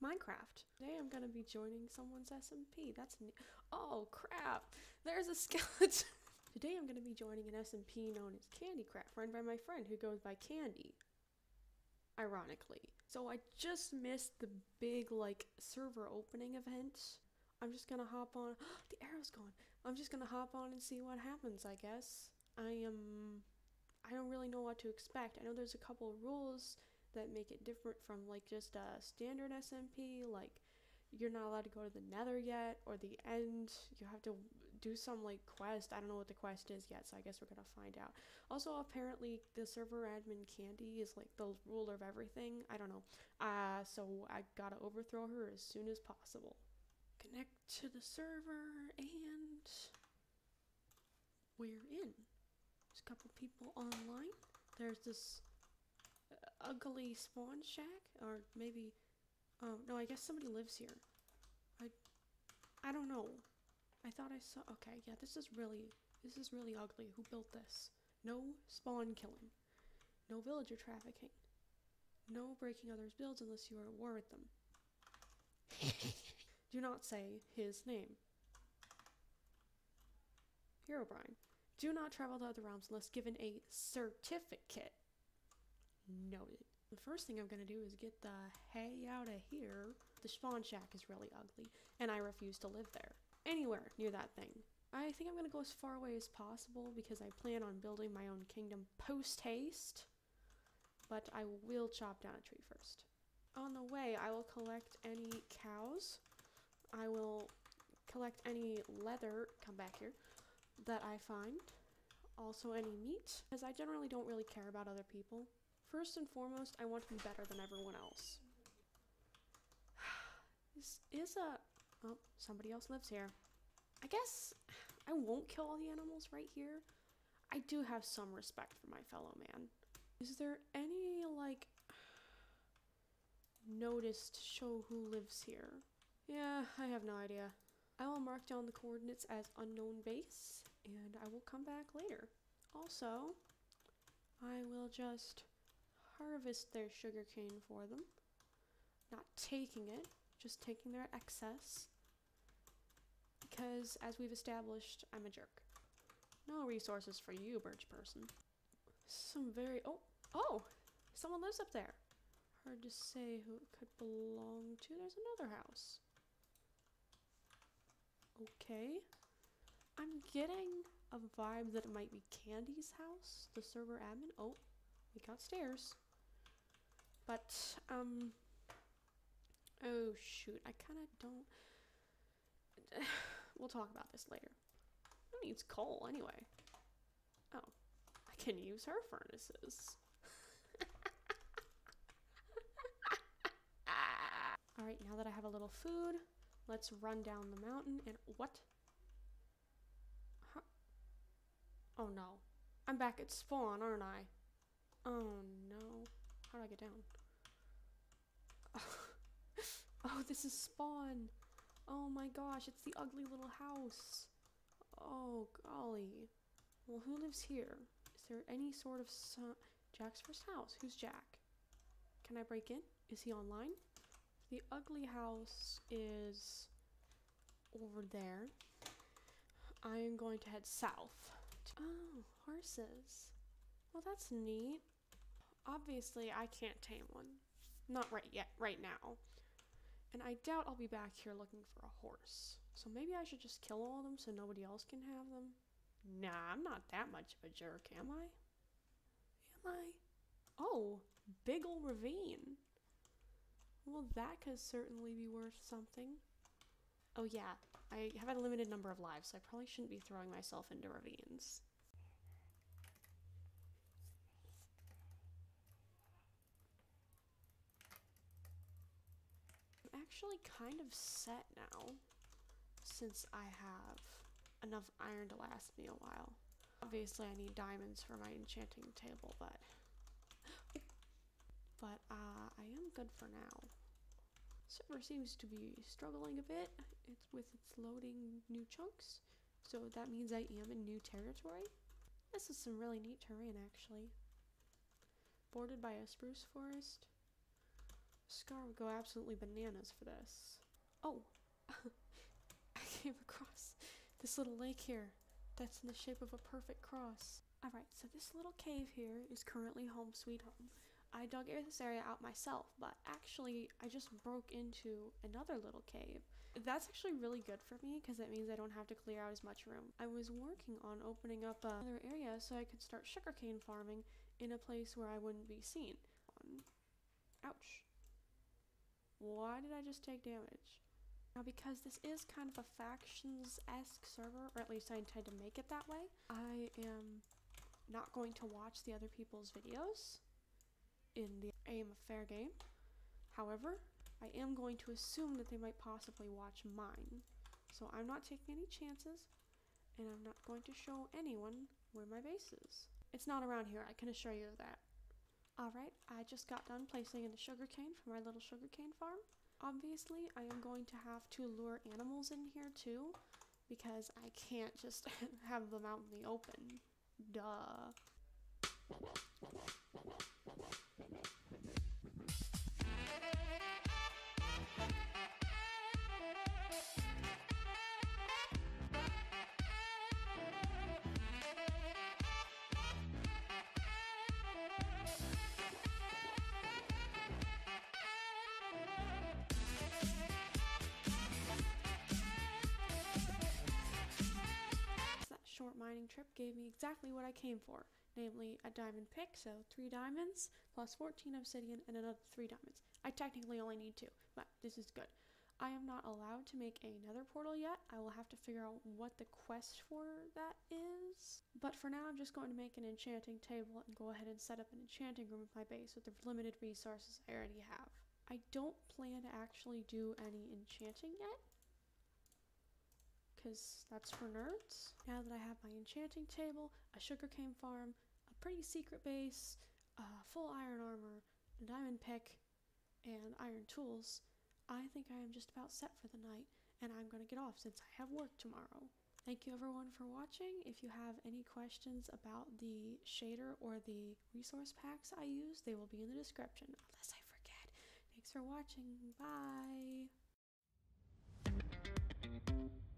Minecraft. Today I'm gonna be joining someone's SMP. That's oh crap! There's a skeleton. Today I'm gonna be joining an SMP known as CandyCraft, run by my friend who goes by Candy. Ironically. So I just missed the big server opening event. I'm just gonna hop on. The arrow's gone. I'm just gonna hop on and see what happens, I guess. I don't really know what to expect. I know there's a couple of rules that make it different from just a standard SMP, like you're not allowed to go to the Nether yet, or the end. You have to do some quest. I don't know what the quest is yet, so I guess we're gonna find out. Also, apparently the server admin Candy is the ruler of everything. I don't know. So I gotta overthrow her as soon as possible. Connect to the server and we're in. There's a couple people online. There's this ugly spawn shack, or maybe no, I guess somebody lives here. I don't know. I thought I saw. Okay, yeah, this is really ugly. Who built this? No spawn killing, no villager trafficking, no breaking others' builds unless you are at war with them. Do not say his name. Herobrine. Do not travel to other realms unless given a certificate. Noted. The first thing I'm gonna do is get the hay out of here. The spawn shack is really ugly, and I refuse to live there. Anywhere near that thing. I think I'm gonna go as far away as possible because I plan on building my own kingdom post-haste, but I will chop down a tree first. On the way, I will collect any cows. I will collect any leather, come back here, that I find. Also any meat, because I generally don't really care about other people. First and foremost, I want to be better than everyone else. This is a... Oh, somebody else lives here. I guess I won't kill all the animals right here. I do have some respect for my fellow man. Is there any, notice to show who lives here? Yeah, I have no idea. I will mark down the coordinates as unknown base, and I will come back later. Also, I will just harvest their sugarcane for them. Not taking it, just taking their excess. Because, as we've established, I'm a jerk. No resources for you, birch person. Some very... Oh! Someone lives up there. Hard to say who it could belong to. There's another house. Okay. I'm getting a vibe that it might be Candy's house, the server admin. Oh, we got stairs. But, oh shoot, I kind of don't... We'll talk about this later. Who needs coal anyway? Oh, I can use her furnaces. Alright, now that I have a little food, let's run down the mountain and... What? Huh? Oh no. I'm back at spawn, aren't I? Oh no. How do I get down? Oh, this is spawn. Oh my gosh, it's the ugly little house. Oh golly. Well, who lives here? Is there any sort of Jack's first house? Who's Jack? Can I break in? Is he online? The ugly house is over there. I am going to head south. Oh, horses. Well, that's neat. Obviously, I can't tame one. Not right yet, right now. And I doubt I'll be back here looking for a horse. So maybe I should just kill all of them so nobody else can have them. Nah, I'm not that much of a jerk, am I? Am I? Oh, big ol' ravine. Well, that could certainly be worth something. Oh yeah, I have a limited number of lives, so I probably shouldn't be throwing myself into ravines. I'm actually kind of set now, since I have enough iron to last me a while. Obviously I need diamonds for my enchanting table, but I am good for now. Server seems to be struggling a bit. It's with its loading new chunks, so that means I am in new territory. This is some really neat terrain, actually. Bordered by a spruce forest. Scar would go absolutely bananas for this. Oh, I came across this little lake here that's in the shape of a perfect cross. Alright, so this little cave here is currently home sweet home. I dug this area out myself, but actually I just broke into another little cave. That's actually really good for me because it means I don't have to clear out as much room. I was working on opening up another area so I could start sugarcane farming in a place where I wouldn't be seen. Ouch. Why did I just take damage? Now, because this is kind of a factions-esque server, or at least I intend to make it that way, I am not going to watch the other people's videos in the aim of fair game. However, I am going to assume that they might possibly watch mine. So I'm not taking any chances, and I'm not going to show anyone where my base is. It's not around here, I can assure you of that. Alright, I just got done placing in the sugarcane for my little sugarcane farm. Obviously, I am going to have to lure animals in here too, because I can't just have them out in the open. Duh. Short mining trip gave me exactly what I came for, namely a diamond pick, so 3 diamonds, plus 14 obsidian, and another 3 diamonds. I technically only need 2, but this is good. I am not allowed to make a nether portal yet. I will have to figure out what the quest for that is. But for now, I'm just going to make an enchanting table and go ahead and set up an enchanting room with my base with the limited resources I already have. I don't plan to actually do any enchanting yet, because that's for nerds. Now that I have my enchanting table, a sugarcane farm, a pretty secret base, full iron armor, a diamond pick, and iron tools, I think I am just about set for the night, and I'm going to get off since I have work tomorrow. Thank you everyone for watching. If you have any questions about the shader or the resource packs I use, they will be in the description, unless I forget. Thanks for watching. Bye!